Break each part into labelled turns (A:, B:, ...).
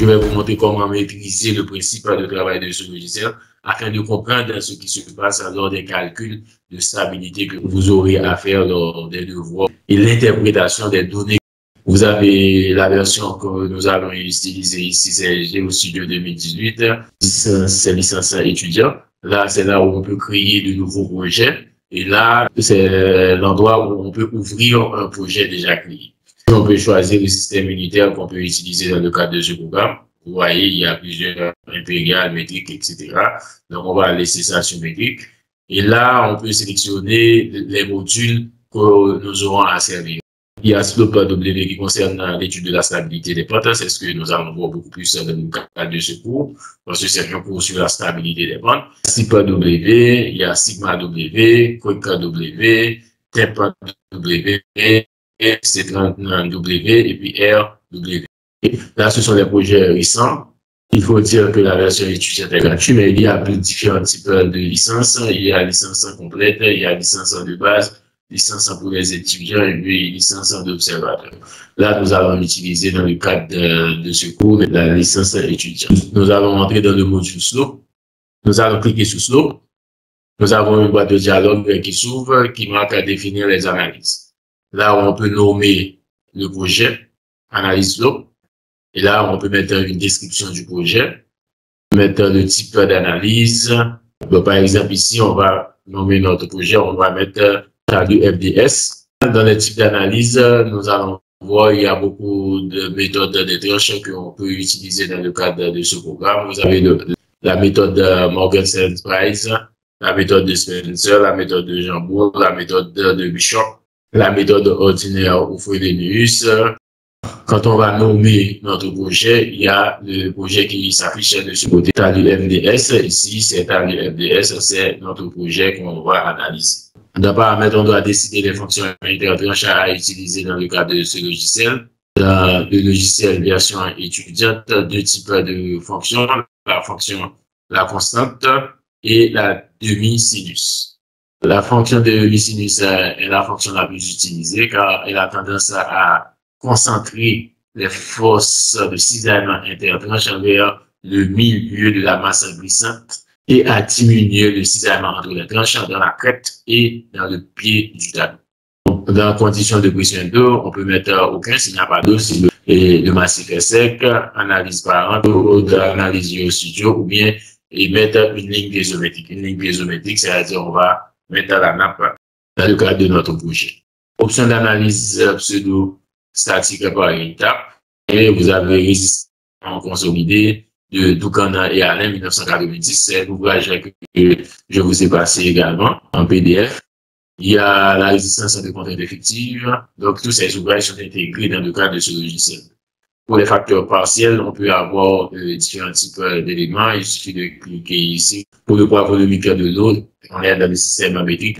A: Je vais vous montrer comment maîtriser le principe de travail de ce logiciel afin de comprendre ce qui se passe lors des calculs de stabilité que vous aurez à faire lors des devoirs et l'interprétation des données. Vous avez la version que nous allons utiliser ici, c'est GeoStudio 2018, c'est licence étudiant. Là, c'est là où on peut créer de nouveaux projets. Et là, c'est l'endroit où on peut ouvrir un projet déjà créé. On peut choisir le système unitaire qu'on peut utiliser dans le cadre de ce programme. Vous voyez, il y a plusieurs impériales, métriques, etc. Donc, on va laisser ça sur métrique. Et là, on peut sélectionner les modules que nous aurons à servir. Il y a Slope W qui concerne l'étude de la stabilité des pentes. C'est ce que nous allons voir beaucoup plus dans le cadre de ce cours, parce que c'est un cours sur la stabilité des pentes. Sigma W, il y a Sigma W, Quick W, Temp W, C30 W et puis R W. Là, ce sont les projets récents. Il faut dire que la version étudiante est gratuite, mais il y a plus de différents types de licences. Il y a licence complète, il y a licence de base, licence pour les étudiants et puis licence d'observateur. Là, nous allons utiliser dans le cadre de ce cours la licence étudiante. Nous allons entrer dans le module Slope. Nous allons cliquer sur Slope. Nous avons une boîte de dialogue qui s'ouvre, qui marque à définir les analyses. Là, on peut nommer le projet, analyse Slope. Et là, on peut mettre une description du projet, mettre le type d'analyse. Par exemple, ici, on va nommer notre projet, on va mettre Talus FDS. Dans les types d'analyse, nous allons voir, il y a beaucoup de méthodes de tranche qu'on peut utiliser dans le cadre de ce programme. Vous avez la méthode de Morgenstern-Price, la méthode de Spencer, la méthode de Jambour, la méthode de Bishop, la méthode ordinaire ou Frobenius. Quand on va nommer notre projet, il y a le projet qui s'affiche de ce côté, Talus FDS. Ici, c'est Talus FDS, c'est notre projet qu'on va analyser. Dans paramètres, on doit décider des fonctions intertranches à utiliser dans le cadre de ce logiciel. Dans le logiciel version étudiante, deux types de fonctions, la fonction la constante et la demi-sinus. La fonction de demi-sinus est la fonction la plus utilisée car elle a tendance à concentrer les forces de cisaillement intertranche vers le milieu de la masse glissante et à diminuer le cisaillement entre les tranches dans la crête et dans le pied du talus. Dans condition de pression d'eau, on peut mettre aucun s'il n'y a pas d'eau, si le massif est sec, analyse parent, ou analyse GeoStudio, ou bien et mettre une ligne piézométrique. Une ligne piézométrique, c'est-à-dire on va mettre la nappe dans le cadre de notre projet. Option d'analyse pseudo-statique par étape. Et vous avez résistance consolidée de Doucana et Alain 1990. C'est l'ouvrage que je vous ai passé également en PDF. Il y a la résistance de contraintes effectives. Donc, tous ces ouvrages sont intégrés dans le cadre de ce logiciel. Pour les facteurs partiels, on peut avoir différents types d'éléments. Il suffit de cliquer ici. Pour le poids volumique de l'eau, on est dans le système métrique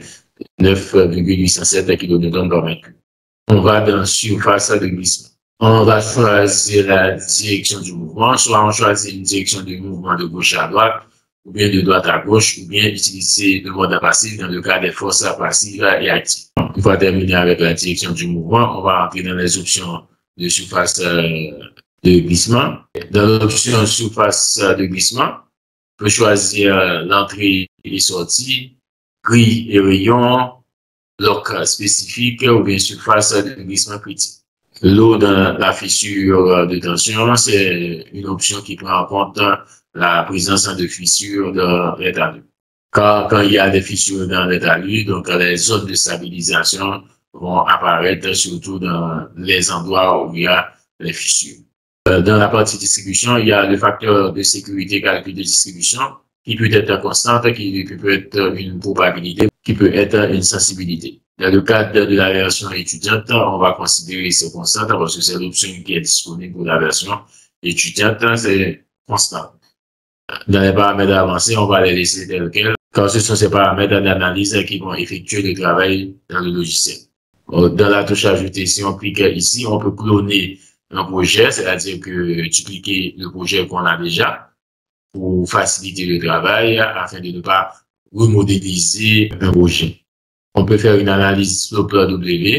A: 9,807 kN par mètre cube. On va dans surface de glissement. On va choisir la direction du mouvement. Soit on choisit une direction de mouvement de gauche à droite, ou bien de droite à gauche, ou bien utiliser le mode passif dans le cas des forces passives et actives. Une fois terminé avec la direction du mouvement, on va entrer dans les options de surface de glissement. Dans l'option surface de glissement, on peut choisir l'entrée et sortie, grille et rayon, bloc spécifique ou bien surface de glissement critique. L'eau dans la fissure de tension, c'est une option qui prend en compte la présence de fissures dans les talus. Quand il y a des fissures dans les talus, donc les zones de stabilisation vont apparaître surtout dans les endroits où il y a les fissures. Dans la partie distribution, il y a le facteur de sécurité calcul de distribution qui peut être constante, qui peut être une probabilité, qui peut être une sensibilité. Dans le cadre de la version étudiante, on va considérer ces constantes parce que c'est l'option qui est disponible pour la version étudiante, c'est constant. Dans les paramètres avancés, on va les laisser tels quels, car ce sont ces paramètres d'analyse qui vont effectuer le travail dans le logiciel. Dans la touche ajouter, si on clique ici, on peut cloner un projet, c'est-à-dire que tu cliques le projet qu'on a déjà pour faciliter le travail afin de ne pas remodéliser un projet. On peut faire une analyse Slope W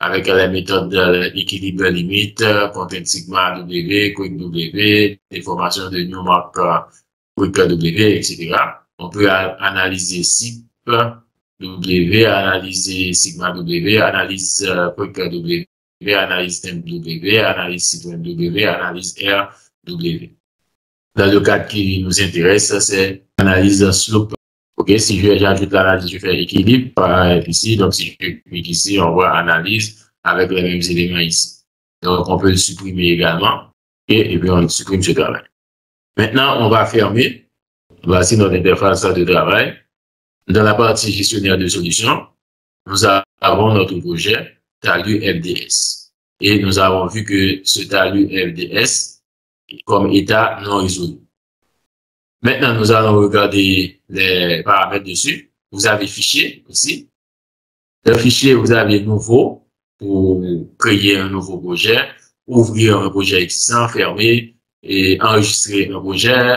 A: avec les méthodes d'équilibre limite, contrainte sigma W, quick W, déformation de Newmark, quick W, etc. On peut analyser SIP W, analyser sigma W, analyse quick W, analyse temp W, analyse citron W, analyse R W. Dans le cadre qui nous intéresse, c'est l'analyse slope. OK, si j'ajoute l'analyse, je fais équilibre ici. Donc, si je clique ici, on voit analyse avec les mêmes éléments ici. Donc, on peut le supprimer également. Et puis, on supprime ce travail. Maintenant, on va fermer. Voici notre interface de travail. Dans la partie gestionnaire de solutions, nous avons notre projet Talus FDS. Et nous avons vu que ce Talus FDS comme état non résolu. Maintenant, nous allons regarder les paramètres dessus. Vous avez fichier aussi. Le fichier, vous avez nouveau pour créer un nouveau projet, ouvrir un projet existant, fermer et enregistrer un projet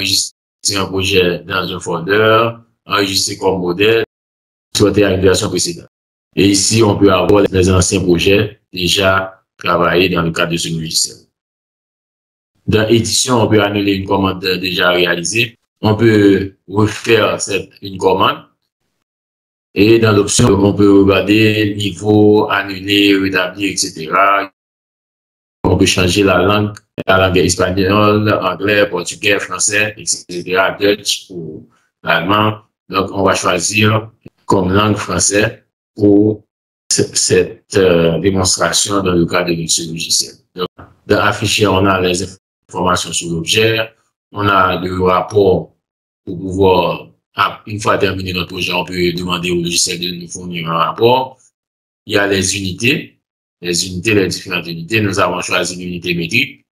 A: dans un folder, enregistrer comme modèle, souhaiter à une version précédente. Et ici, on peut avoir les anciens projets déjà travaillés dans le cadre de ce logiciel. Dans édition, on peut annuler une commande déjà réalisée. On peut refaire une commande. Et dans l'option, on peut regarder niveau, annuler, rétablir, etc. On peut changer la langue espagnole, anglais, portugais, français, etc. Dutch ou allemand. Donc, on va choisir comme langue français pour cette démonstration dans le cadre de ce logiciel. Donc, dans afficher, on a les informations sur l'objet, on a le rapport pour pouvoir, une fois terminé notre projet, on peut demander au logiciel de nous fournir un rapport. Il y a les unités, les différentes unités. Nous avons choisi l'unité métrique.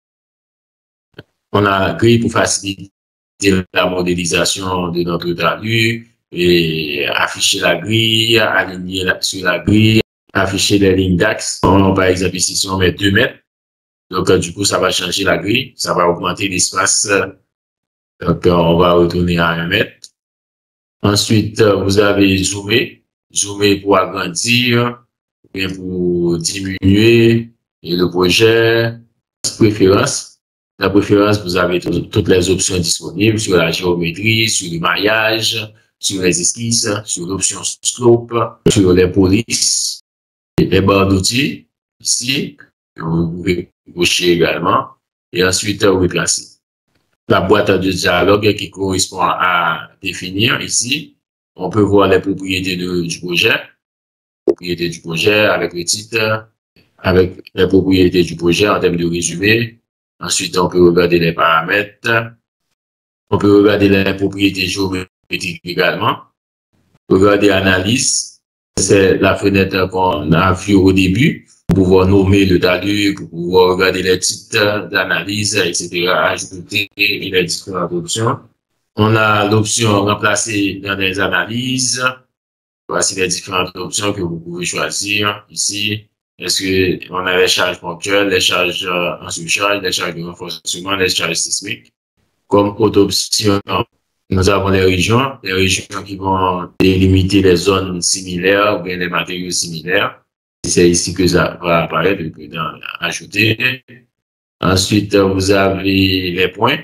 A: On a grille pour faciliter la modélisation de notre talus et afficher la grille, aligner sur la grille, afficher les lignes d'axe. Par exemple, ici, si on met 2 mètres, donc, du coup, ça va changer la grille, ça va augmenter l'espace. Donc, on va retourner à 1 mètre. Ensuite, vous avez zoomer pour agrandir, bien pour diminuer et le projet. Préférence. La préférence, vous avez toutes les options disponibles sur la géométrie, sur le maillage, sur les esquisses, sur l'option slope, sur les polices, les barres d'outils, ici. Vous pouvez cocher également et ensuite replacer. La boîte de dialogue qui correspond à définir ici. On peut voir les propriétés du projet. Propriétés du projet avec le titre, avec les propriétés du projet en termes de résumé. Ensuite, on peut regarder les paramètres. On peut regarder les propriétés géométriques également. Regarder analyse. C'est la fenêtre qu'on a vue au début. Pour pouvoir nommer le talus, pour pouvoir regarder les titres d'analyse, etc., ajouter les différentes options. On a l'option remplacer dans les analyses. Voici les différentes options que vous pouvez choisir ici. Est-ce que on a les charges ponctuelles, les charges en surcharge, les charges de renforcement, les charges sismiques. Comme autre option, nous avons les régions qui vont délimiter les zones similaires ou bien les matériaux similaires. C'est ici que ça va apparaître, ajouter. Ensuite, vous avez les points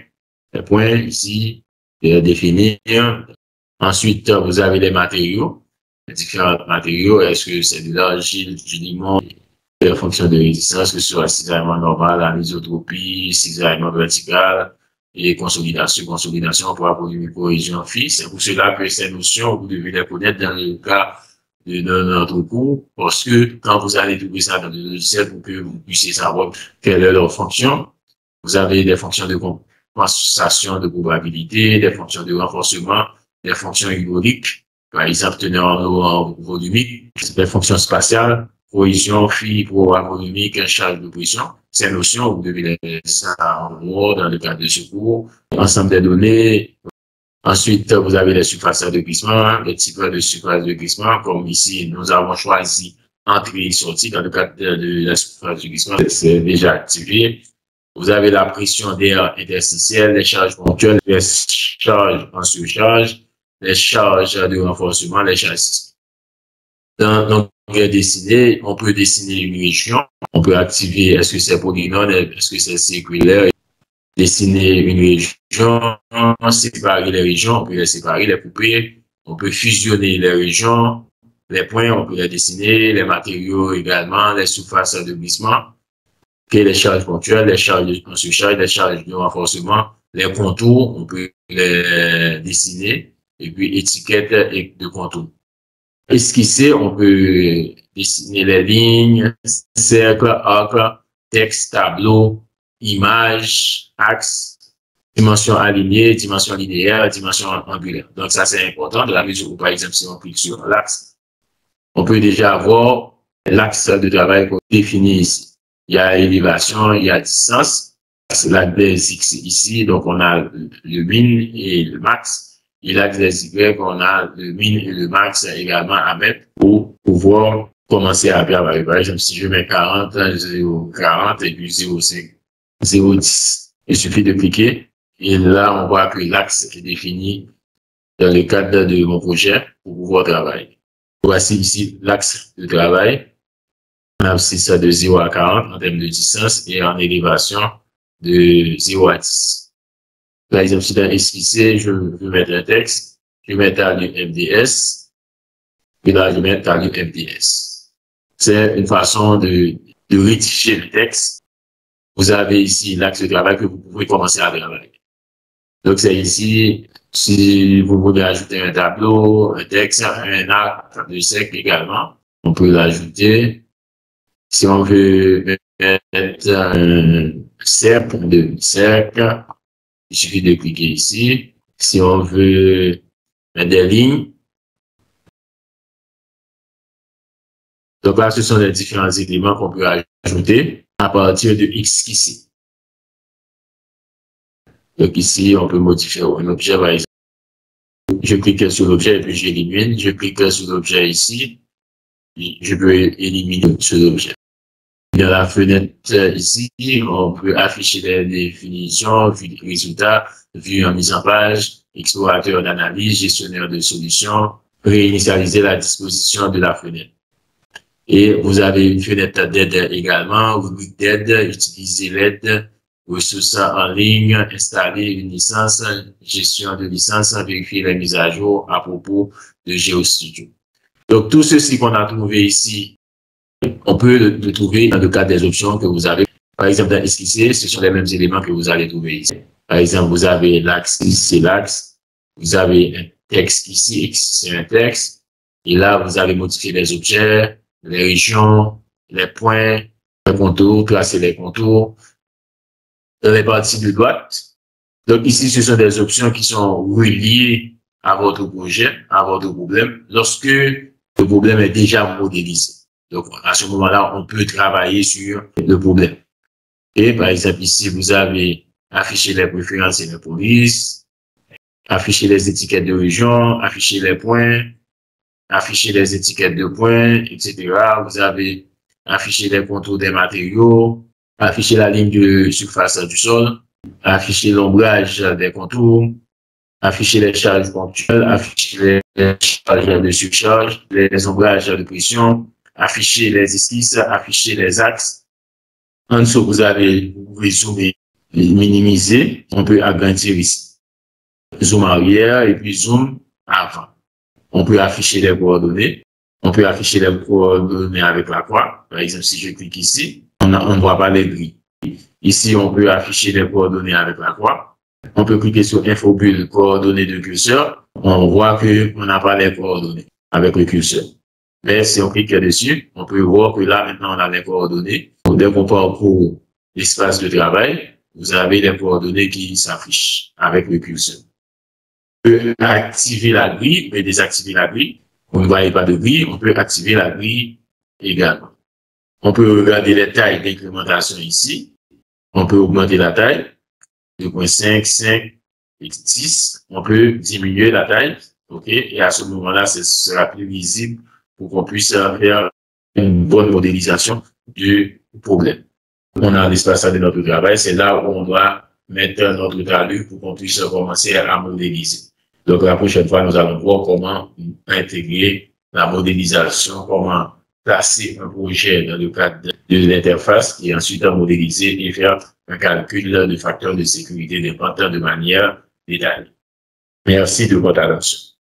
A: ici, définir. Ensuite, vous avez les matériaux, les différents matériaux. Est-ce que c'est de l'argile, du limon, en fonction de résistance, que ce soit cisaillement normal, anisotropie, cisaillement vertical et consolidation pour avoir une corrosion fixe. C'est pour cela que ces notions, vous devez les connaître dans le cas de notre cours, parce que quand vous allez trouver ça dans le logiciel pour que vous puissiez savoir quelle est leur fonction, vous avez des fonctions de compensation de probabilité, des fonctions de renforcement, des fonctions hydrauliques, par exemple, teneur en volumique, des fonctions spatiales, cohésion, phi, pouvoir volumique, charge de pression. Ces notions, vous devez les ça en gros dans le cadre de ce cours. Ensemble des données. Ensuite, vous avez les surfaces de glissement, les types de surfaces de glissement, comme ici, nous avons choisi entrée et sortie dans le cadre de la surface de glissement, c'est déjà activé. Vous avez la pression d'air interstitielle, les charges ponctuelles, les charges en surcharge, les charges de renforcement, les charges. Donc, dessiner, on peut dessiner une région, on peut activer est-ce que c'est polynôme, est-ce que c'est circulaire, dessiner une région, séparer les régions, on peut les séparer, les couper, on peut fusionner les régions, les points, on peut les dessiner, les matériaux également, les surfaces de glissement, les charges ponctuelles, les charges de surcharge, les charges de renforcement, les contours, on peut les dessiner, et puis étiquettes de contours. Esquisser, on peut dessiner les lignes, cercles, arcs, texte, tableau, images, axes, dimension alignée, dimension linéaire, dimension angulaire. Donc ça, c'est important de la mesure où, par exemple, si on clique sur l'axe, on peut déjà avoir l'axe de travail qu'on définit ici. Il y a élévation, il y a distance. C'est l'axe des X ici, donc on a le min et le max. Et l'axe des Y, on a le min et le max également à mettre pour pouvoir commencer à travailler. Par exemple, si je mets 40, 0, 40 et puis 0,5, 0,10. Il suffit de cliquer et là, on voit que l'axe est défini dans le cadre de mon projet pour pouvoir travailler. Voici ici l'axe de travail. On a aussi ça de 0 à 40 en termes de distance et en élévation de 0 à 10. Par exemple, si dans esquisser, je veux mettre un texte, je vais mettre à l'UMDS, et là, je vais mettre à l'UMDS. C'est une façon de rectifier le texte. Vous avez ici l'axe de travail que vous pouvez commencer à travailler. Donc, c'est ici, si vous voulez ajouter un tableau, un texte, un arc de cercle également, on peut l'ajouter. Si on veut mettre un cercle de cercle, il suffit de cliquer ici. Si on veut mettre des lignes, donc là, ce sont les différents éléments qu'on peut ajouter à partir de X ici. Donc ici, on peut modifier un objet, par exemple. Je clique sur l'objet et puis j'élimine. Je clique sur l'objet ici. Je peux éliminer ce objet. Dans la fenêtre ici, on peut afficher les définitions, vue des résultats, vue en mise en page, explorateur d'analyse, gestionnaire de solutions, réinitialiser la disposition de la fenêtre. Et vous avez une fenêtre d'aide également, rubrique d'aide, utiliser l'aide, ressources en ligne, installer une licence, gestion de licence, vérifier les mises à jour à propos de GeoStudio. Donc, tout ceci qu'on a trouvé ici, on peut le trouver dans le cadre des options que vous avez. Par exemple, dans esquisser, ce sont les mêmes éléments que vous allez trouver ici. Par exemple, vous avez l'axe, c'est l'axe. Vous avez un texte ici, c'est un texte. Et là, vous allez modifier les objets, les régions, les points, les contours, tracer les contours. Dans les parties de droite. Donc ici, ce sont des options qui sont reliées à votre projet, à votre problème, lorsque le problème est déjà modélisé. Donc, à ce moment-là, on peut travailler sur le problème. Et par exemple, ici, vous avez affiché les préférences et les polices, afficher les étiquettes de région, afficher les points, afficher les étiquettes de points, etc. Vous avez affiché les contours des matériaux, afficher la ligne de surface du sol, afficher l'ombrage des contours, afficher les charges ponctuelles, afficher les charges de surcharge, les ombrages de pression, afficher les esquisses, afficher les axes. En dessous, vous pouvez zoomer, minimiser. On peut agrandir ici. Zoom arrière et puis zoom avant. On peut afficher les coordonnées. On peut afficher les coordonnées avec la croix. Par exemple, si je clique ici, on ne voit pas les grilles. Ici, on peut afficher les coordonnées avec la croix. On peut cliquer sur Infobulle, coordonnées de curseur. On voit qu'on n'a pas les coordonnées avec le curseur. Mais si on clique dessus, on peut voir que là, maintenant, on a les coordonnées. Donc, dès qu'on parcourt l'espace de travail, vous avez les coordonnées qui s'affichent avec le curseur. On peut activer la grille, mais désactiver la grille. Vous ne voyez pas de grille, on peut activer la grille également. On peut regarder les tailles d'incrémentation ici. On peut augmenter la taille, 2.5, 5 et 10. On peut diminuer la taille, ok? Et à ce moment-là, ce sera plus visible pour qu'on puisse faire une bonne modélisation du problème. On a l'espace de notre travail, c'est là où on doit mettre notre talus pour qu'on puisse commencer à modéliser. Donc, la prochaine fois, nous allons voir comment intégrer la modélisation, comment placer un projet dans le cadre de l'interface et ensuite en modéliser et faire un calcul de facteurs de sécurité dépendant de manière détaillée. Merci de votre attention.